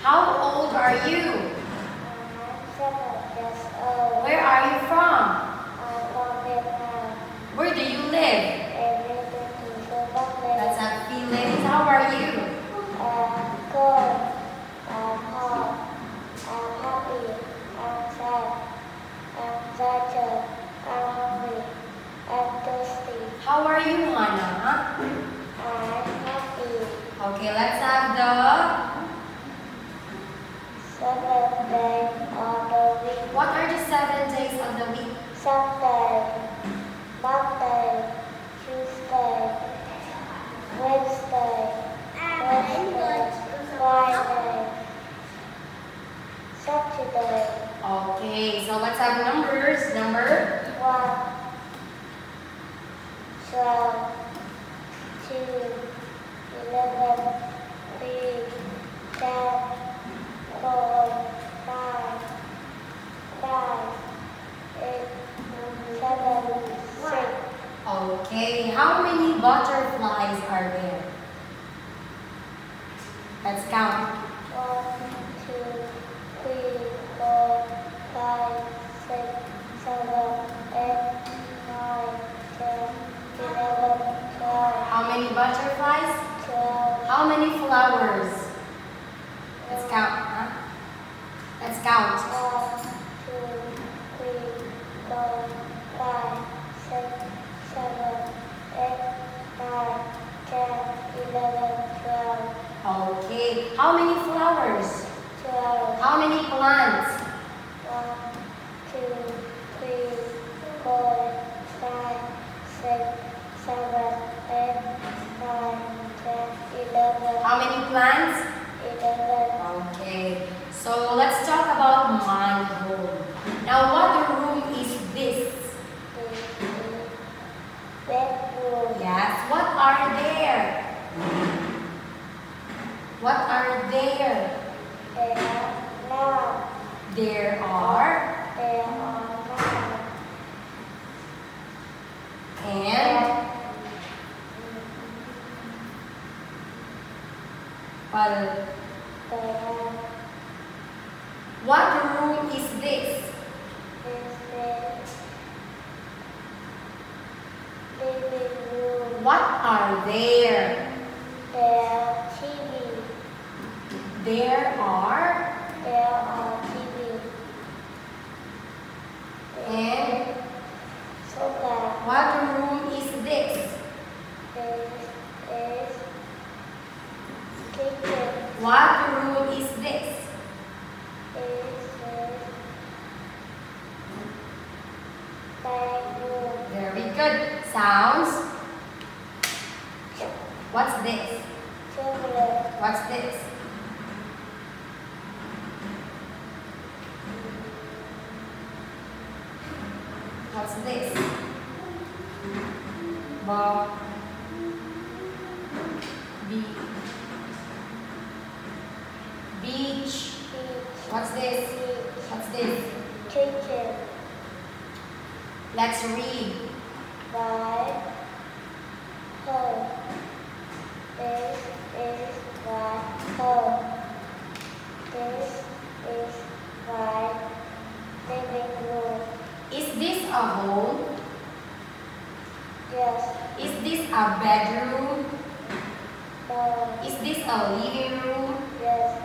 How old are you? I'm 7 years old. Where are you from? I'm from Vietnam. Where do you live? And living in Philippines. That's a feeling. How are you? I'm good. I'm hot. I'm happy. I'm sad. I'm excited. I'm hungry. I'm thirsty. How are you, Hannah? I'm happy. Okay, let's have the 7 days of the week. What are the 7 days of the week? Sunday, Monday, Tuesday, Wednesday, Thursday, Friday, Saturday. Okay, so let's have numbers. Number 1, 12, 2, 11, 3, 10, 4, 5, 8, 7, 6. Okay, how many butterflies are there? Let's count. 1, 2, 3, 4, 5, 6, 7, 8, 9, 10, 11, 12. How many butterflies? 12. How many flowers? Let's count, huh? Let's count. 1, 2, 3, 4, 5, 6, 7, 8, 9, 10, 11, 12. Okay, how many flowers? 12. How many plants? 1, 2, 3, 4, 5, 6, 7, 8, 9, 10, 11. How many plants? 11. Okay, so let's talk about my home. Now, what room is this? Bedroom. Yes, what are there? What are there? Now. There are Now. and well, what room is this? Living room. What are there? TV. There are TV. and Sofa. what room is this? Is kitchen. What room is this? Bedroom. Very good. Sounds. What's this? Chocolate. What's this? What's this? Ball. Beach. What's this? What's this? Kitchen. Let's read. By home. This is my home. This is my living room. Is this a home? Yes. Is this a bedroom? No. Is this a living room? Yes.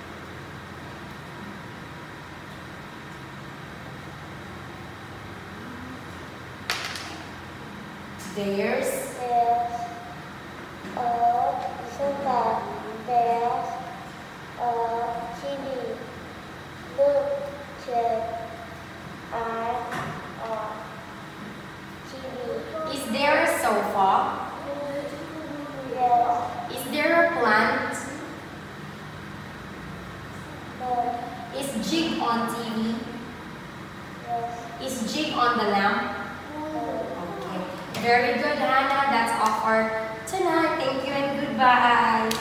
There's There's a sofa. There's a TV. Look, check. And a TV. Is there a sofa? Yes. Is there a plant? No. Is Jig on TV? Yes. Is Jig on the lamp? No. Okay. Very good, Hannah. That's all for tonight. Thank you and goodbye.